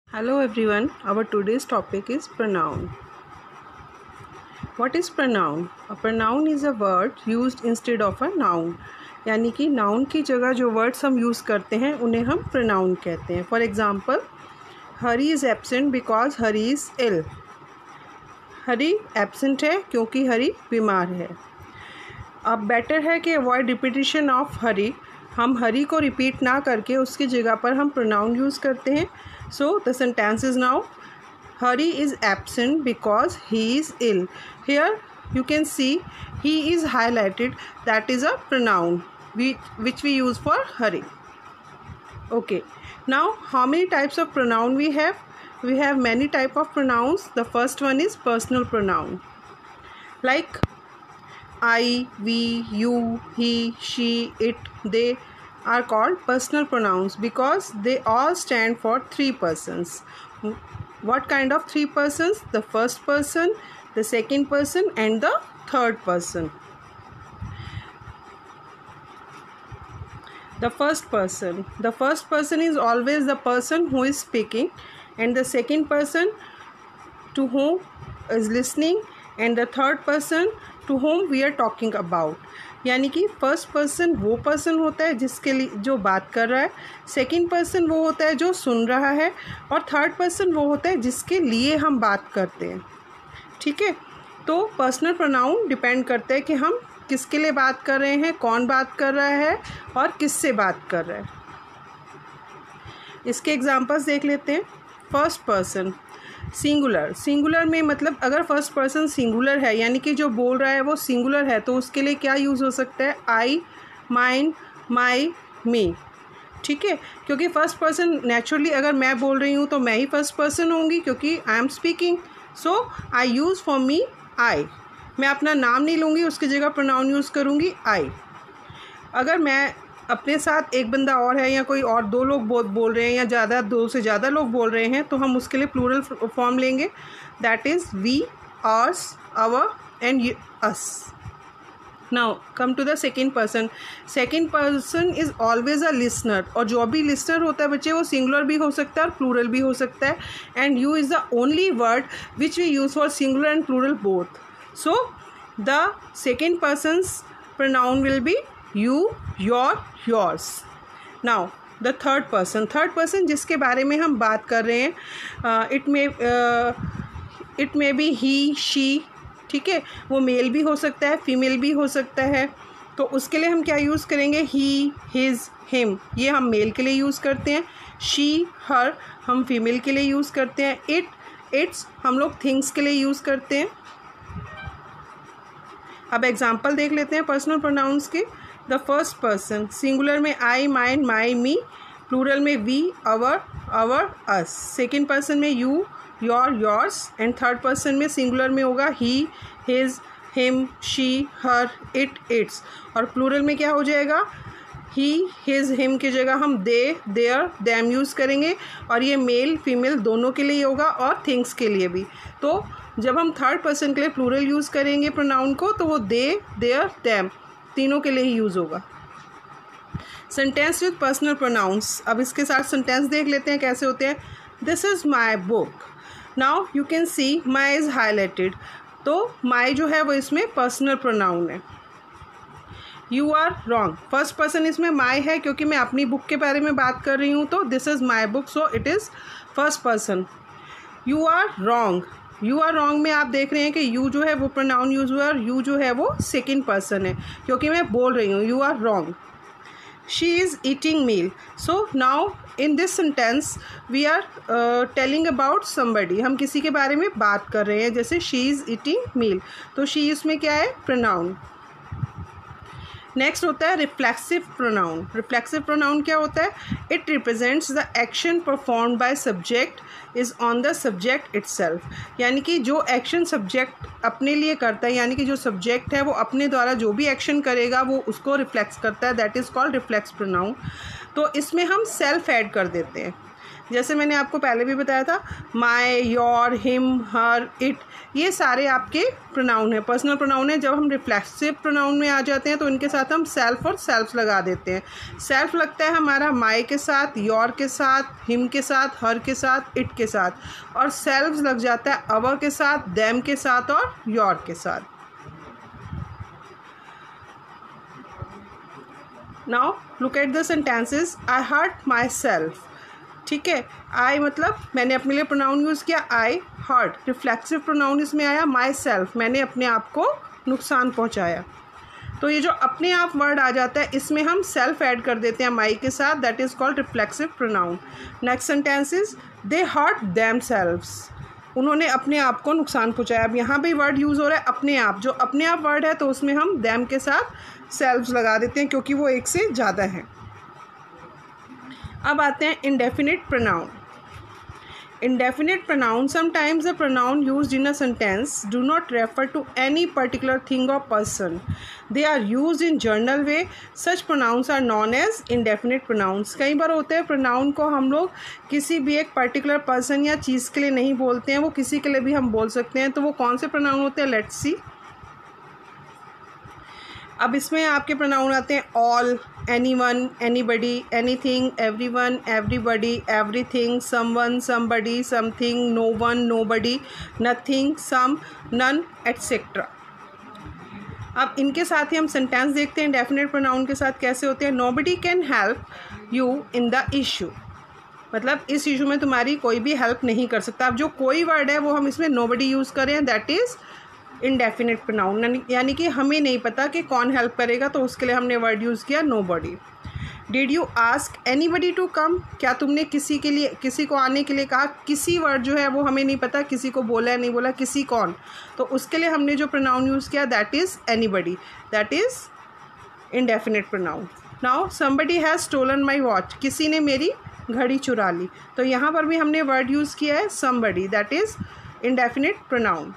Hello everyone, our today's topic is pronoun. What is pronoun? A pronoun is a word used instead of a noun. यानी कि noun की जगह जो words हम use करते हैं उन्हें हम pronoun कहते हैं. For example, Hari is absent because Hari is ill. Hari absent है क्योंकि हरी बीमार है. अब बेटर है कि अवॉइड रिपीटिशन ऑफ हरी, हम हरी को रिपीट ना करके उसकी जगह पर हम प्रोनाउन यूज़ करते हैं. So the sentence is now Hari is absent because he is ill. Here you can see he is highlighted, that is a pronoun which we use for hurry. Okay, now how many types of pronoun we have? We have many type of pronouns. The first one is personal pronoun, like I, we, you, he, she, it, they are called personal pronouns because they all stand for three persons. What kind of three persons? The first person, the second person and the third person. The first person is always the person who is speaking, and the second person to whom is listening, and the third person to whom we are talking about. यानी कि first person वो person होता है जिसके लिए जो बात कर रहा है, सेकंड पर्सन वो होता है जो सुन रहा है, और थर्ड पर्सन वो होता है जिसके लिए हम बात करते हैं. ठीक है, तो पर्सनल प्रोनाउन डिपेंड करता है कि हम किसके लिए बात कर रहे हैं, कौन बात कर रहा है और किससे बात कर रहा है. इसके एग्जांपल्स देख लेते हैं. फर्स्ट पर्सन सिंगुलर में मतलब अगर फर्स्ट पर्सन सिंगुलर है यानी कि जो बोल रहा है वो सिंगुलर है तो उसके लिए क्या यूज़ हो सकता है? I, mine, my, me. ठीक है, क्योंकि फर्स्ट पर्सन नेचुरली अगर मैं बोल रही हूँ तो मैं ही फर्स्ट पर्सन होंगी क्योंकि I am speaking. So I use for me I. मैं अपना नाम नहीं लूँगी, उसकी जगह प्रोनाउन यूज़ करूँगी आई. अगर मैं अपने साथ एक बंदा और है या कोई और दो लोग बोल रहे हैं या ज़्यादा दो से ज़्यादा लोग बोल रहे हैं तो हम उसके लिए प्लूरल फॉर्म लेंगे. That is we, ours, our and us. Now come to the second person. Second person is always a listener, और जो भी लिसनर होता है बच्चे वो सिंगुलर भी हो सकता है और प्लूरल भी हो सकता है. And you is the only word which we use for singular and plural both. So the second persons pronoun will be you, your, yours. Now the third person जिसके बारे में हम बात कर रहे हैं, it may be he, she. ठीक है, वो मेल भी हो सकता है, फीमेल भी हो सकता है. तो उसके लिए हम क्या यूज़ करेंगे? ही, हिज, हिम, ये हम मेल के लिए यूज़ करते हैं. शी, हर हम फीमेल के लिए यूज़ करते हैं. इट, इट्स हम लोग थिंग्स के लिए यूज़ करते हैं. अब एग्जाम्पल देख लेते हैं पर्सनल प्रोनाउंस के. द फर्स्ट पर्सन सिंगुलर में I, mine, my, me. Plural में we, our, our, us. Second person में you, your, yours. And third person में सिंगुलर में होगा he, his, him, she, her, it, its. और plural में क्या हो जाएगा? ही, हिज, हिम की जगह हम दे, देयर, दैम यूज़ करेंगे. और ये मेल फीमेल दोनों के लिए होगा और थिंग्स के लिए भी. तो जब हम थर्ड पर्सन के लिए प्लूरल यूज़ करेंगे प्रोनाउन को तो वो दे, देयर, दैम तीनों के लिए ही यूज़ होगा. Sentence with personal pronouns. अब इसके साथ सेंटेंस देख लेते हैं कैसे होते हैं. This is my book. Now you can see my is highlighted. तो माई जो है वो इसमें पर्सनल प्रोनाउन है. You are wrong. First person इसमें माई है क्योंकि मैं अपनी बुक के बारे में बात कर रही हूँ, तो this is my book, so it is first person. You are wrong. You are wrong में आप देख रहे हैं कि यू जो है वो प्रोनाउन यूज़ हुआ है और यू जो है वो सेकेंड पर्सन है क्योंकि मैं बोल रही हूँ. You are wrong. She is eating meal. So now in this sentence we are telling about somebody. हम किसी के बारे में बात कर रहे हैं, जैसे शी इज़ ईटिंग मील, तो शी इसमें क्या है? प्रोनाउन. नेक्स्ट होता है रिफ्लेक्सिव प्रोनाउन. रिफ्लेक्सिव प्रोनाउन क्या होता है? It represents the action performed by subject is on the subject itself. यानी कि जो एक्शन सब्जेक्ट अपने लिए करता है, यानी कि जो सब्जेक्ट है वो अपने द्वारा जो भी एक्शन करेगा वो उसको रिफ्लेक्स करता है. That is called reflex pronoun. तो इसमें हम सेल्फ ऐड कर देते हैं. जैसे मैंने आपको पहले भी बताया था, my, your, him, her, it, ये सारे आपके प्रोनाउन है, पर्सनल प्रोनाउन है। जब हम रिफ्लेक्सिव प्रोनाउन में आ जाते हैं तो इनके साथ हम सेल्फ और सेल्फ लगा देते हैं। सेल्फ लगता है हमारा माई के साथ, योर के साथ, हिम के साथ, हर के साथ, इट के साथ, और सेल्फ लग जाता है अवर के साथ, देम के साथ और योर के साथ। Now look at the sentences. I hurt myself, ठीक है, आई मतलब मैंने अपने लिए प्रोनाउन यूज़ किया आई, हर्ट रिफ्लेक्सिव प्रोनाउन इसमें आया, माई सेल्फ मैंने अपने आप को नुकसान पहुंचाया। तो ये जो अपने आप वर्ड आ जाता है इसमें हम सेल्फ ऐड कर देते हैं माई के साथ, that is called reflexive pronoun. Next sentences, they hurt themselves, उन्होंने अपने आप को नुकसान पहुंचाया। अब यहाँ भी वर्ड यूज़ हो रहा है अपने आप, जो अपने आप वर्ड है तो उसमें हम देम के साथ सेल्व्स लगा देते हैं क्योंकि वो एक से ज़्यादा है। अब आते हैं indefinite pronoun. Indefinite pronoun, sometimes the pronoun used in a sentence do not refer to any particular thing or person. They are used in general way. Such pronouns are known as indefinite pronouns. कई बार होते हैं pronoun को हम लोग किसी भी एक particular person या चीज़ के लिए नहीं बोलते हैं, वो किसी के लिए भी हम बोल सकते हैं। तो वो कौन से pronoun होते हैं, लेट्स सी। अब इसमें आपके प्रोनाउन आते हैं all, anyone, anybody, anything, everyone, everybody, everything, someone, somebody, something, no one, nobody, nothing, some, none, etcetera. अब इनके साथ ही हम सेंटेंस देखते हैं इंडेफिनिट प्रोनाउन के साथ कैसे होते हैं। Nobody can help you in the issue, मतलब इस इशू में तुम्हारी कोई भी हेल्प नहीं कर सकता। अब जो कोई वर्ड है वो हम इसमें नोबडी यूज़ करें, दैट इज़ इंडेफिनिट प्रोनाउन, यानी कि हमें नहीं पता कि कौन हेल्प करेगा, तो उसके लिए हमने वर्ड यूज़ किया nobody. Did you ask anybody to come, क्या तुमने किसी के लिए, किसी को आने के लिए कहा। किसी वर्ड जो है वो हमें नहीं पता किसी को बोला है नहीं बोला, किसी कौन, तो उसके लिए हमने जो प्रोनाउन यूज़ किया that is anybody, that is indefinite pronoun. Now somebody has stolen my watch, किसी ने मेरी घड़ी चुरा ली, तो यहाँ पर भी हमने वर्ड यूज़ किया है somebody, that is indefinite pronoun.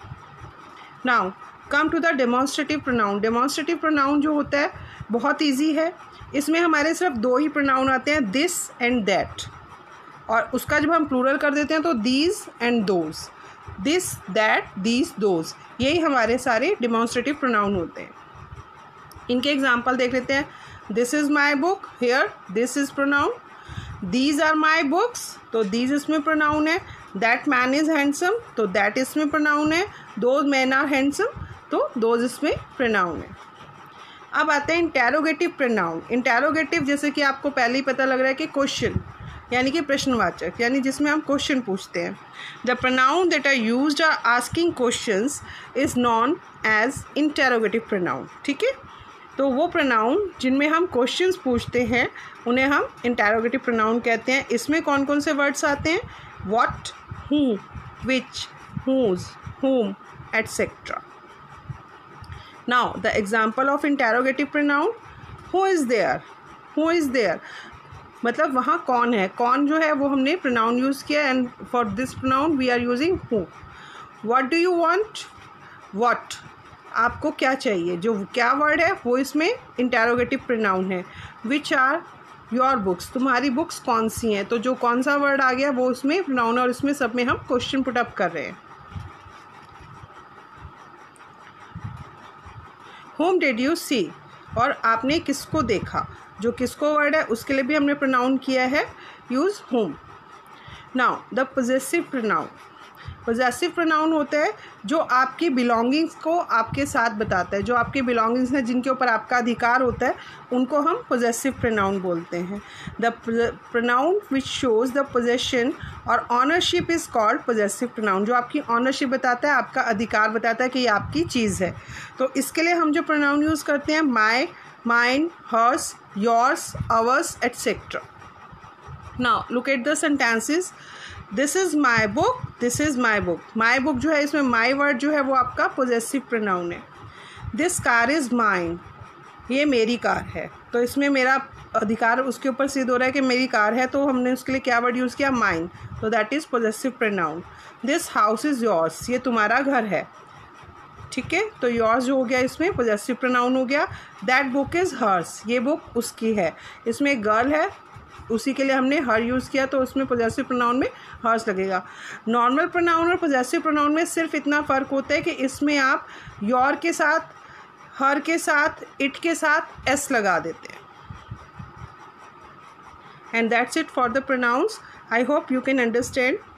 Now come to the demonstrative pronoun. Demonstrative pronoun जो होता है बहुत ईजी है, इसमें हमारे सिर्फ दो ही प्रोनाउन आते हैं, दिस एंड दैट, और उसका जब हम प्लूरल कर देते हैं तो these and those, this, that, these, those, यही हमारे सारे डेमॉन्स्ट्रेटिव प्रोनाउन होते हैं। इनके एग्जाम्पल देख लेते हैं। This is my book, here this is pronoun. These are my books, तो दीज इसमें प्रोनाउन है। दैट मैन इज़ हैंडसम, तो दैट इसमें प्रोनाउन है। दोज मैन आर हैंडसम, तो दोज इसमें प्रोनाउन है। अब आते हैं इंटेरोगेटिव प्रोनाउन। इंटेरोगेटिव जैसे कि आपको पहले ही पता लग रहा है कि क्वेश्चन, यानी कि प्रश्नवाचक, यानी जिसमें हम क्वेश्चन पूछते हैं। The pronoun that are used are asking questions is known as interrogative pronoun, ठीक है। तो वो प्रोनाउन जिनमें हम क्वेश्चंस पूछते हैं उन्हें हम इंटेरोगेटिव प्रोनाउन कहते हैं। इसमें कौन कौन से वर्ड्स आते हैं, what, who, which, whose, whom, etc. Now the example of interrogative pronoun, who is there, who is there, मतलब वहाँ कौन है, कौन जो है वो हमने प्रोनाउन यूज़ किया, and for this pronoun we are using who. What do you want, what, आपको क्या चाहिए, जो क्या वर्ड है वो इसमें इंटेरोगेटिव प्रोनाउन है। विच आर योर बुक्स, तुम्हारी बुक्स कौन सी हैं, तो जो कौन सा वर्ड आ गया वो उसमें प्रोनाउन है, और इसमें सब में हम क्वेश्चन पुट अप कर रहे हैं। Whom did you see, और आपने किसको देखा, जो किसको वर्ड है उसके लिए भी हमने प्रोनाउन किया है use whom. Now the possessive pronoun. Possessive pronoun होता है जो आपकी बिलोंगिंग्स को आपके साथ बताता है, जो आपके बिलोंगिंग्स हैं जिनके ऊपर आपका अधिकार होता है उनको हम पोजेसिव प्रोनाउन बोलते हैं। The pronoun which shows the possession और ownership is called possessive pronoun, जो आपकी ऑनरशिप बताता है, आपका अधिकार बताता है कि ये आपकी चीज़ है। तो इसके लिए हम जो प्रोनाउन यूज़ करते हैं my, mine, hers, yours, ours, etcetera. Now look at the sentences. This is my book, this is my book, my book जो है इसमें माई वर्ड जो है वो आपका पोजेसिव प्रोनाउन है। दिस कार इज़ माइन, ये मेरी कार है, तो इसमें मेरा अधिकार उसके ऊपर सिद्ध हो रहा है कि मेरी कार है, तो हमने उसके लिए क्या वर्ड यूज़ किया, माइन, तो that is possessive pronoun. This house is yours, ये तुम्हारा घर है, ठीक है, तो योर्स जो हो गया इसमें पोजेसिव प्रोनाउन हो गया। दैट बुक इज़ हर्स, ये बुक उसकी है, इसमें गर्ल है, उसी के लिए हमने हर यूज़ किया, तो उसमें पॉजेसिव प्रोनाउन में हर्स लगेगा। नॉर्मल प्रोनाउन और पॉजेसिव प्रोनाउन में सिर्फ इतना फ़र्क होता है कि इसमें आप योर के साथ, हर के साथ, इट के साथ एस लगा देते हैं। And that's it for the pronouns. I hope you can understand.